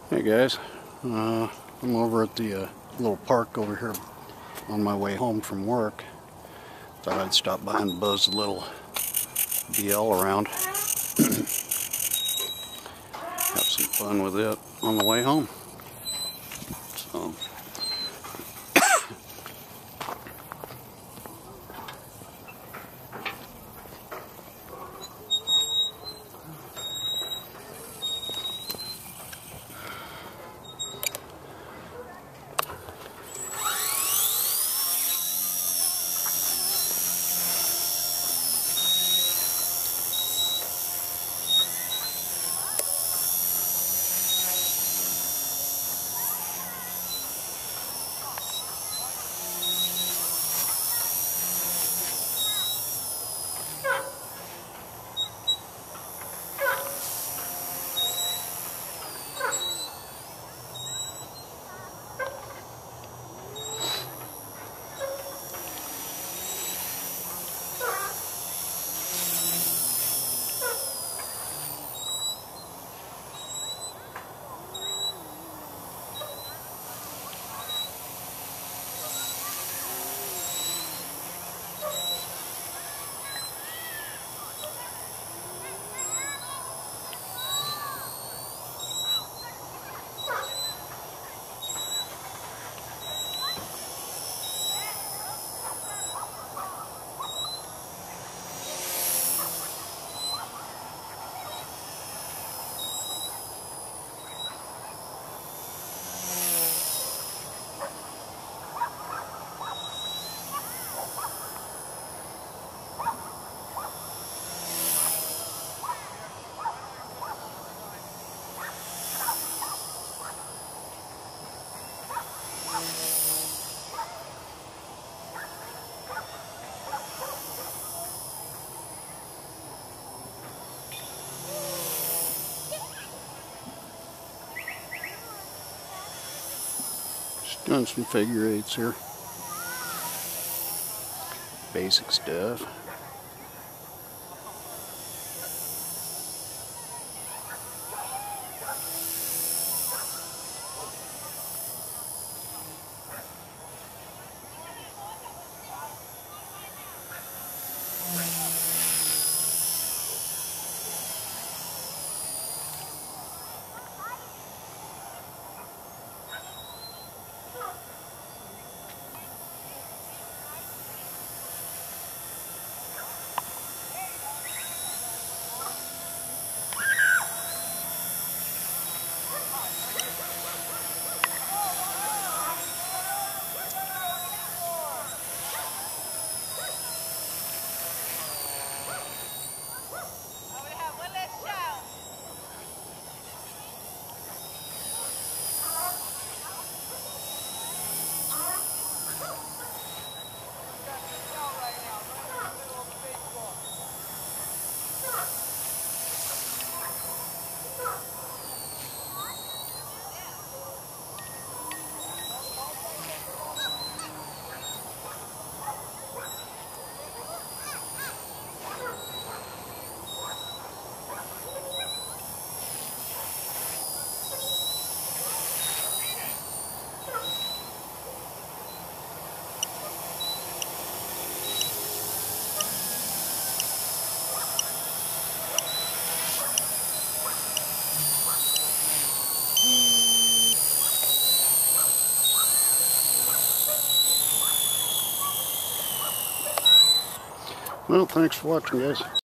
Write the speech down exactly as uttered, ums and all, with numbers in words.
Hey guys, uh, I'm over at the uh, little park over here on my way home from work. Thought I'd stop by and buzz a little B L around. Have some fun with it on the way home. So. Just doing some figure eights here. Basic stuff. Well, thanks for watching, guys.